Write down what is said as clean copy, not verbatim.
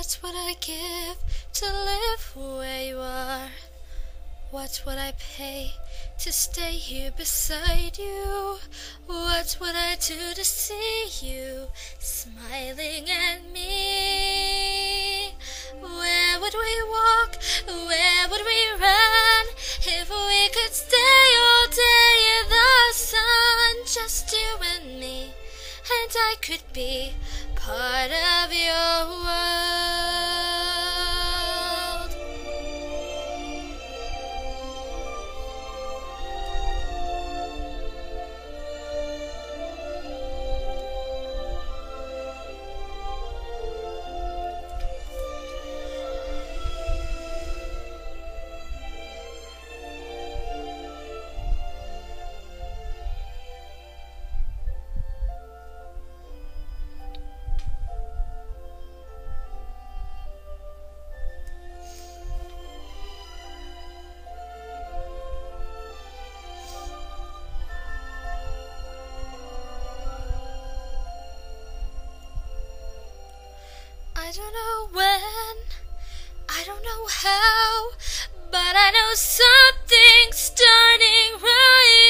What would I give to live where you are? What would I pay to stay here beside you? What would I do to see you smiling at me? Where would we walk? Where would we run? If we could stay all day in the sun, just you and me, and I could be part of your world. I don't know when, I don't know how, but I know something's starting right